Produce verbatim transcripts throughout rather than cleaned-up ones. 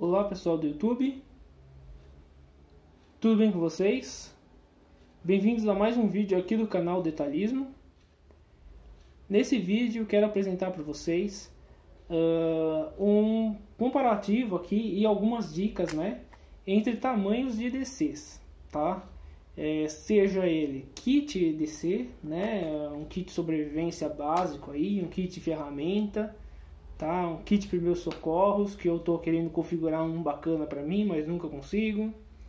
Olá pessoal do YouTube, tudo bem com vocês? Bem-vindos a mais um vídeo aqui do canal Detalhismo. Nesse vídeo quero apresentar para vocês uh, um comparativo aqui e algumas dicas, né, entre tamanhos de E D Cs, tá? É, seja ele kit E D C, né, um kit sobrevivência básico aí, um kit ferramenta, tá? Um kit primeiros socorros, que eu tô querendo configurar um bacana para mim, mas nunca consigo.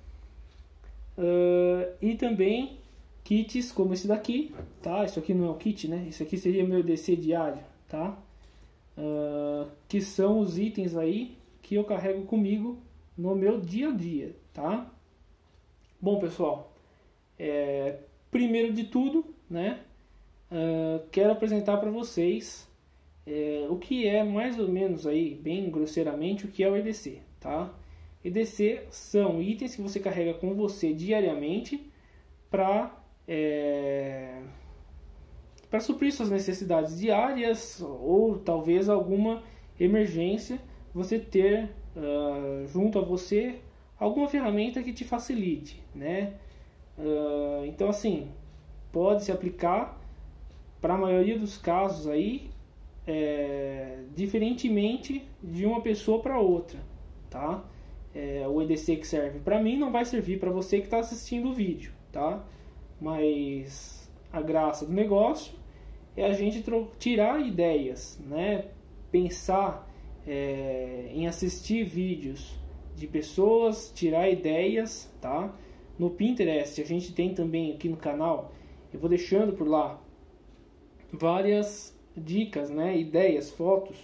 Uh, e também kits como esse daqui, tá? Isso aqui não é um kit, né? Isso aqui seria meu E D C diário, tá? Uh, que são os itens aí que eu carrego comigo no meu dia a dia, tá? Bom, pessoal, é, primeiro de tudo, né? Uh, quero apresentar para vocês É, o que é mais ou menos aí, bem grosseiramente, o que é o E D C, tá? E D C são itens que você carrega com você diariamente para é, para suprir suas necessidades diárias ou talvez alguma emergência, você ter uh, junto a você alguma ferramenta que te facilite, né? Uh, então assim, pode se aplicar para a maioria dos casos aí, É, diferentemente de uma pessoa para outra, tá? É, o E D C que serve para mim não vai servir para você que está assistindo o vídeo, tá? Mas a graça do negócio é a gente tirar ideias, né? Pensar é, em assistir vídeos de pessoas, tirar ideias, tá? No Pinterest a gente tem também aqui no canal, eu vou deixando por lá várias dicas, né, ideias, fotos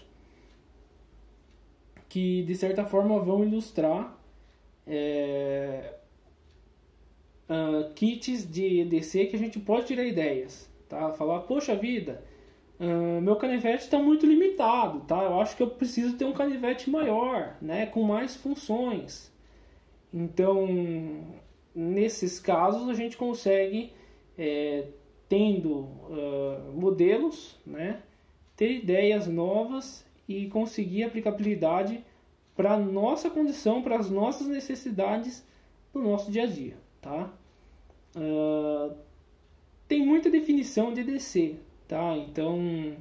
que de certa forma vão ilustrar é, uh, kits de E D C que a gente pode tirar ideias, tá? Falar, poxa vida, uh, meu canivete está muito limitado, tá? Eu acho que eu preciso ter um canivete maior, né, com mais funções. Então, nesses casos a gente consegue é, tendo uh, modelos, né, ter ideias novas e conseguir aplicabilidade para a nossa condição, para as nossas necessidades do nosso dia a dia, tá? Uh, tem muita definição de E D C, tá? Então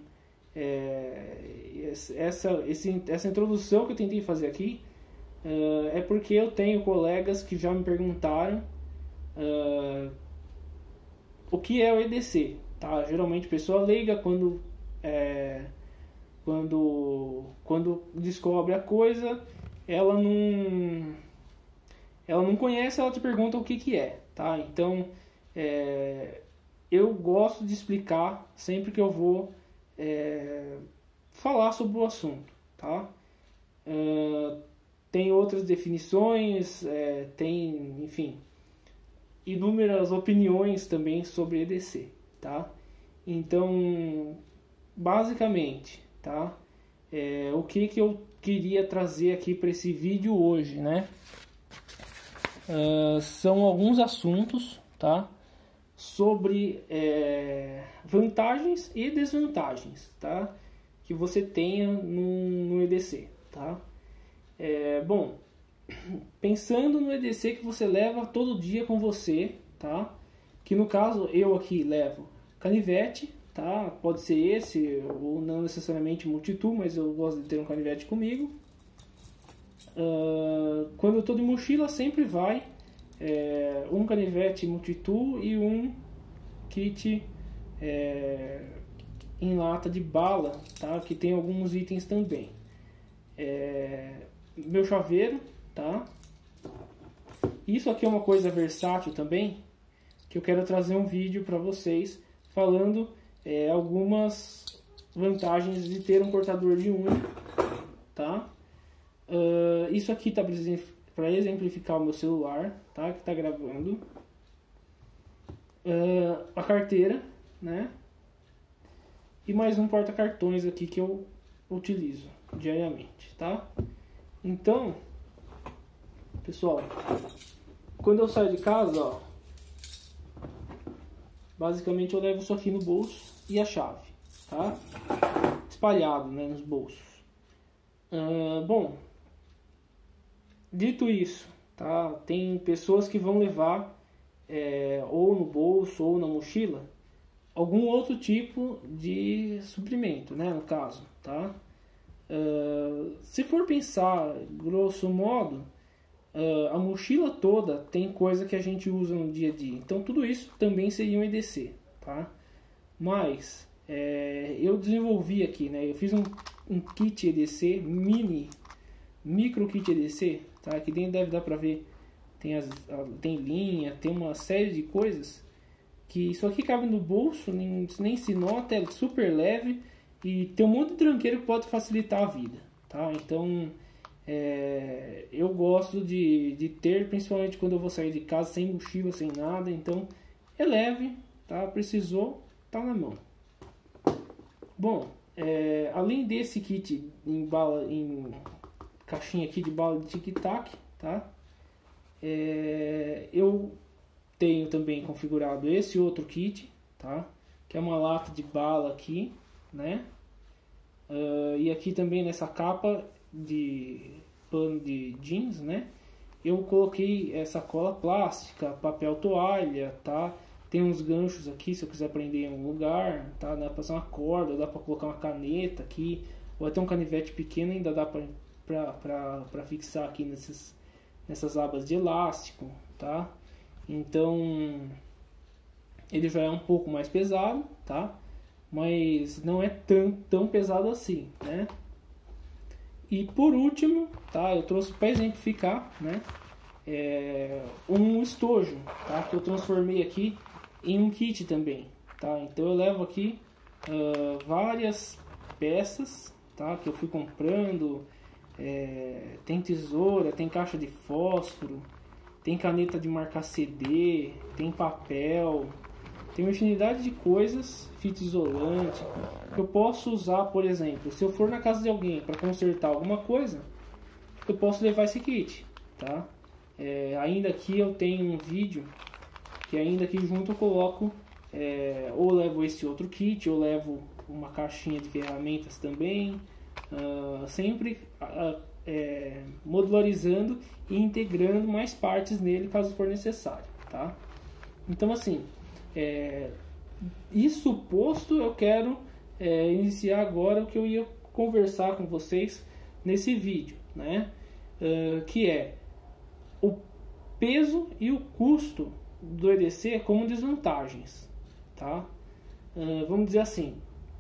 é, essa, esse, essa introdução que eu tentei fazer aqui uh, é porque eu tenho colegas que já me perguntaram uh, o que é o E D C, tá? Geralmente pessoa leiga quando é, quando quando descobre a coisa, ela não ela não conhece, ela te pergunta o que que é, tá? Então é, eu gosto de explicar sempre que eu vou é, falar sobre o assunto, tá? É, tem outras definições, é, tem, enfim, inúmeras opiniões também sobre E D C, tá? Então, basicamente, tá? É, o que que eu queria trazer aqui para esse vídeo hoje, né? Uh, são alguns assuntos, tá? Sobre é, vantagens e desvantagens, tá? Que você tenha no, no E D C, tá? É, bom, pensando no E D C que você leva todo dia com você, tá? Que no caso eu aqui levo canivete, tá? Pode ser esse ou não necessariamente multitool, mas eu gosto de ter um canivete comigo. Uh, quando eu estou de mochila sempre vai é, um canivete multitool e um kit é, em lata de bala, tá? Que tem alguns itens também. É, meu chaveiro, tá? Isso aqui é uma coisa versátil também, que eu quero trazer um vídeo para vocês falando é, algumas vantagens de ter um cortador de unha, tá? Uh, isso aqui tá para exemplificar o meu celular, tá? Que tá gravando. Uh, a carteira, né? E mais um porta-cartões aqui que eu utilizo diariamente, tá? Então, pessoal, quando eu saio de casa, ó, basicamente eu levo isso aqui no bolso e a chave, tá? Espalhado, né, nos bolsos. Uh, bom, dito isso, tá? Tem pessoas que vão levar é, ou no bolso ou na mochila algum outro tipo de suprimento, né? No caso, tá? Uh, se for pensar grosso modo, uh, a mochila toda tem coisa que a gente usa no dia a dia, então tudo isso também seria um E D C, tá? Mas é, eu desenvolvi aqui, né? Eu fiz um, um kit E D C mini, micro kit E D C, tá? Aqui dentro deve dar pra ver, tem, as, tem linha, tem uma série de coisas que isso aqui cabe no bolso, nem, nem se nota, é super leve. E tem um monte de tranqueiro que pode facilitar a vida, tá? Então, é, eu gosto de, de ter, principalmente quando eu vou sair de casa sem mochila, sem nada. Então, é leve, tá? Precisou, tá na mão. Bom, é, além desse kit em bala, em caixinha aqui de bala de tic-tac, tá? É, eu tenho também configurado esse outro kit, tá? Que é uma lata de bala aqui, né? Uh, e aqui também nessa capa de pano de jeans, né? Eu coloquei essa cola plástica, papel toalha, tá? Tem uns ganchos aqui se eu quiser prender em algum lugar, tá? Dá pra passar uma corda, dá pra colocar uma caneta aqui, ou até um canivete pequeno ainda dá pra, pra, pra, pra fixar aqui nesses, nessas abas de elástico, tá? Então ele já é um pouco mais pesado, tá? Mas não é tão, tão pesado assim, né? E por último, tá? Eu trouxe para exemplificar, né? É, um estojo, tá? Que eu transformei aqui em um kit também, tá? Então eu levo aqui uh, várias peças, tá? Que eu fui comprando. É, tem tesoura, tem caixa de fósforo, tem caneta de marcar C D, tem papel. Tem uma infinidade de coisas, fita isolante, que eu posso usar, por exemplo, se eu for na casa de alguém para consertar alguma coisa, eu posso levar esse kit, tá? É, ainda aqui eu tenho um vídeo, que ainda aqui junto eu coloco, é, ou levo esse outro kit, ou levo uma caixinha de ferramentas também, uh, sempre uh, é, modularizando e integrando mais partes nele caso for necessário, tá? Então assim, É, isso posto, eu quero é, iniciar agora o que eu ia conversar com vocês nesse vídeo, né? Uh, que é o peso e o custo do E D C como desvantagens, tá? Uh, vamos dizer assim,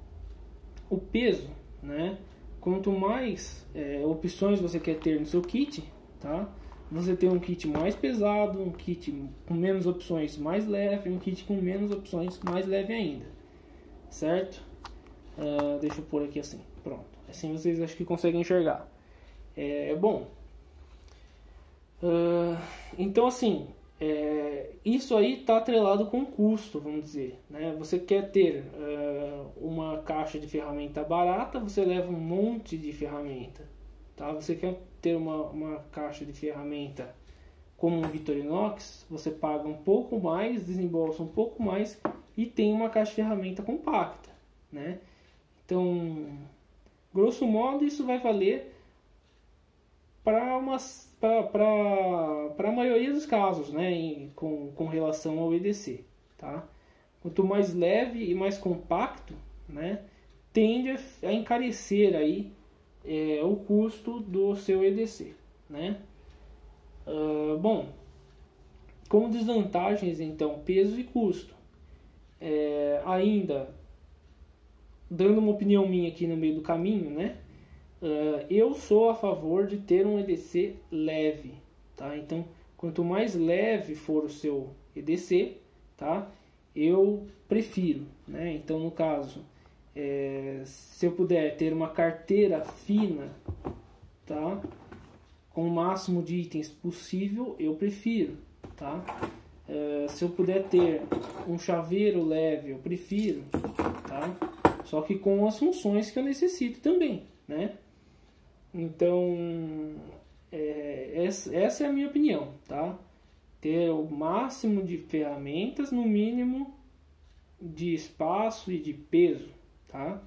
o peso, né? Quanto mais é, opções você quer ter no seu kit, tá? Você tem um kit mais pesado, um kit com menos opções mais leve, um kit com menos opções mais leve ainda, certo? Uh, deixa eu pôr aqui assim, pronto. Assim vocês acho que conseguem enxergar. É bom. Uh, então assim, é, isso aí está atrelado com custo, vamos dizer, né? Você quer ter uh, uma caixa de ferramenta barata, você leva um monte de ferramenta. Tá? Você quer ter uma, uma caixa de ferramenta como um Victorinox, você paga um pouco mais, desembolsa um pouco mais e tem uma caixa de ferramenta compacta, né? Então, grosso modo, isso vai valer para a maioria dos casos, né? Em, com, com relação ao E D C, tá? Quanto mais leve e mais compacto, né? Tende a encarecer aí É, o custo do seu E D C, né? Uh, bom, como desvantagens então, peso e custo. É, ainda, dando uma opinião minha aqui no meio do caminho, né? Uh, eu sou a favor de ter um E D C leve, tá? Então, quanto mais leve for o seu E D C, tá? Eu prefiro, né? Então, no caso, É, se eu puder ter uma carteira fina, tá? Com o máximo de itens possível, eu prefiro, tá? É, se eu puder ter um chaveiro leve, eu prefiro, tá? Só que com as funções que eu necessito também, né? Então, é, essa, essa é a minha opinião, tá? Ter o máximo de ferramentas, no mínimo de espaço e de peso. Tá?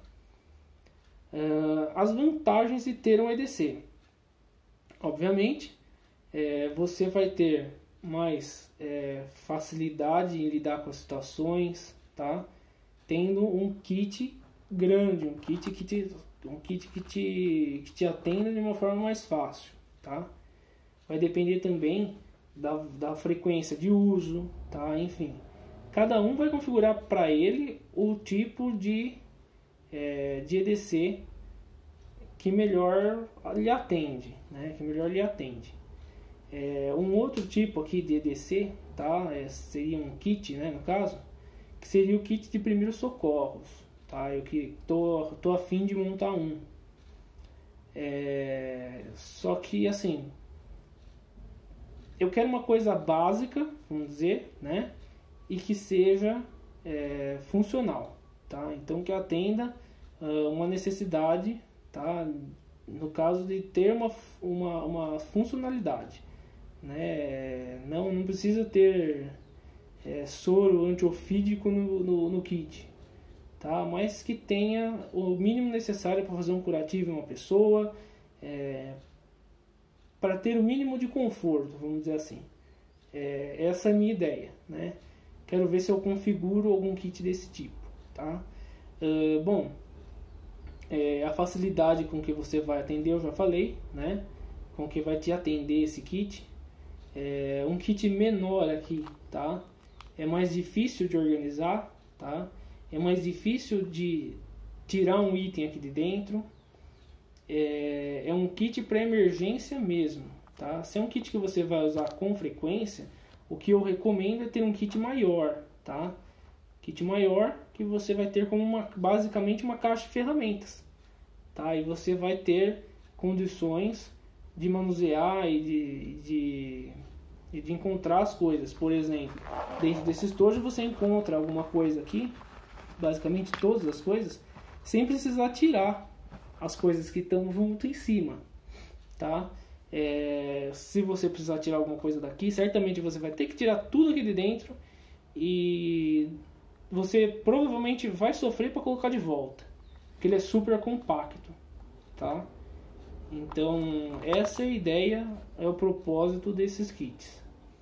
Uh, as vantagens de ter um E D C. Obviamente, é, você vai ter mais é, facilidade em lidar com as situações, tá? Tendo um kit grande, um kit que te, um kit que te, que te atenda de uma forma mais fácil, tá? Vai depender também da, da frequência de uso, tá? Enfim, cada um vai configurar para ele o tipo de, é, de E D C que melhor lhe atende, né? Que melhor lhe atende. É, um outro tipo aqui de E D C, tá? É, seria um kit, né? No caso, que seria o kit de primeiros socorros, tá? Eu que tô, tô a fim de montar um. É, só que assim, eu quero uma coisa básica, vamos dizer, né? E que seja é, funcional, tá? Então que atenda uh, uma necessidade, tá? No caso de ter uma, uma, uma funcionalidade, né? Não, não precisa ter é, soro antiofídico no, no, no kit, tá? Mas que tenha o mínimo necessário para fazer um curativo em uma pessoa, é, para ter o mínimo de conforto, vamos dizer assim. É, essa é a minha ideia, né? Quero ver se eu configuro algum kit desse tipo, tá? Uh, bom, é, a facilidade com que você vai atender eu já falei, né? Com que vai te atender esse kit. É, um kit menor aqui, tá? É mais difícil de organizar, tá? É mais difícil de tirar um item aqui de dentro. É, é um kit para emergência mesmo, tá? Se é um kit que você vai usar com frequência, o que eu recomendo é ter um kit maior, tá? Kit maior que você vai ter como uma, basicamente uma caixa de ferramentas, tá? E você vai ter condições de manusear e de, de, e de encontrar as coisas. Por exemplo, dentro desse estojo você encontra alguma coisa aqui, basicamente todas as coisas, sem precisar tirar as coisas que estão junto em cima, tá? É, se você precisar tirar alguma coisa daqui, certamente você vai ter que tirar tudo aqui de dentro e você provavelmente vai sofrer para colocar de volta, porque ele é super compacto, tá? Então essa é a ideia, é o propósito desses kits.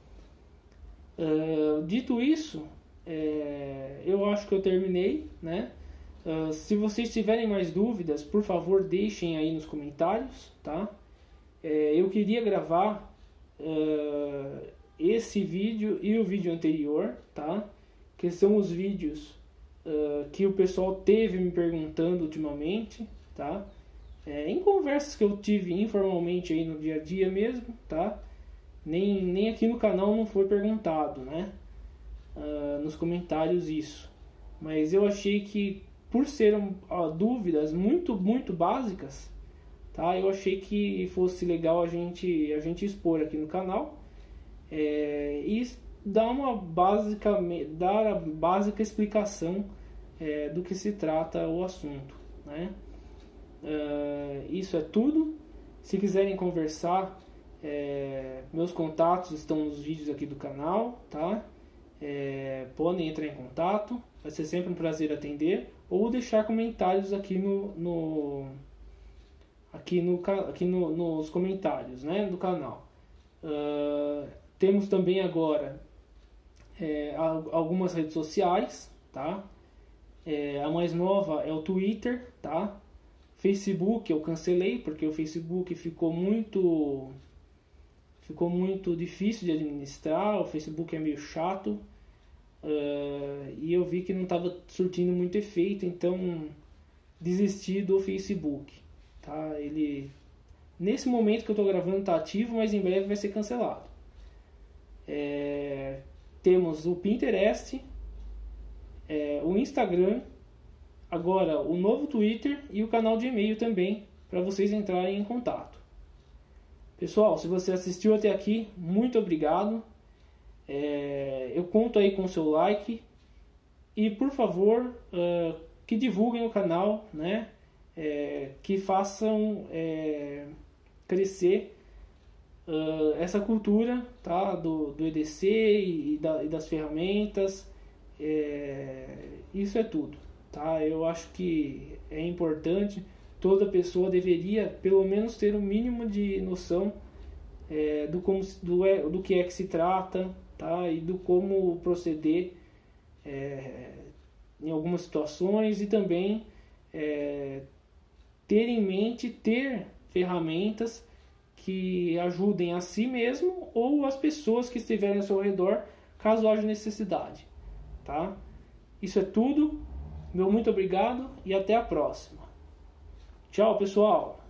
Uh, dito isso, é, eu acho que eu terminei, né? Uh, se vocês tiverem mais dúvidas, por favor deixem aí nos comentários, tá? É, eu queria gravar uh, esse vídeo e o vídeo anterior, tá? Que são os vídeos uh, que o pessoal teve me perguntando ultimamente, tá? É, em conversas que eu tive informalmente aí no dia a dia mesmo, tá? Nem, nem aqui no canal não foi perguntado, né? Uh, nos comentários isso. Mas eu achei que por serem uh, dúvidas muito, muito básicas, tá? Eu achei que fosse legal a gente, a gente expor aqui no canal é, e dar uma básica, dar a básica explicação é, do que se trata o assunto, né? Uh, isso é tudo. Se quiserem conversar, é, meus contatos estão nos vídeos aqui do canal, tá? É, podem entrar em contato, vai ser sempre um prazer atender, ou deixar comentários aqui no, no aqui, no, aqui no, nos comentários, né, do canal. Uh, temos também agora é, algumas redes sociais, tá? É, a mais nova é o Twitter, tá? Facebook eu cancelei porque o Facebook ficou muito ficou muito difícil de administrar, o Facebook é meio chato. Uh, e eu vi que não estava surtindo muito efeito, então desisti do Facebook, tá? Ele nesse momento que eu estou gravando está ativo, mas em breve vai ser cancelado. É, temos o Pinterest, é, o Instagram, agora o novo Twitter e o canal de e-mail também para vocês entrarem em contato. Pessoal, se você assistiu até aqui, muito obrigado. É, eu conto aí com o seu like e por favor uh, que divulguem o canal, né? É, que façam é, crescer uh, essa cultura, tá? do, do E D C e, da, e das ferramentas. É, isso é tudo, tá? Eu acho que é importante, toda pessoa deveria pelo menos ter o mínimo de noção é, do, como, do, é, do que é que se trata, tá? E do como proceder é, em algumas situações, e também é, ter em mente, ter ferramentas que ajudem a si mesmo ou as pessoas que estiverem ao seu redor, caso haja necessidade, tá? Isso é tudo. Meu muito obrigado e até a próxima. Tchau, pessoal!